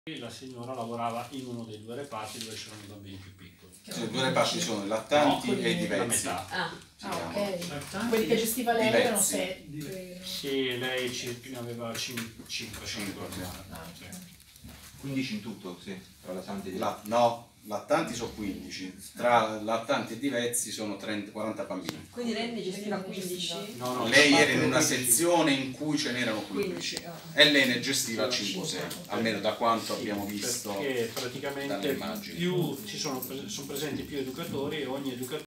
La signora lavorava in uno dei due reparti dove c'erano i bambini più piccoli. Cioè, i due reparti sono i lattanti e i divezzi. La metà. Ok. Quelli che gestiva lei erano 7. Sì, lei ne aveva 5. 15 in tutto, sì, tra lattanti e No, lattanti sono 15, tra lattanti e divezzi sono 40 bambini. Quindi lei ne gestiva 15? No, lei era in una sezione in cui ce n'erano 15 e lei ne gestiva 5-6, almeno da quanto abbiamo visto. Perché praticamente sono presenti più educatori e ogni educatore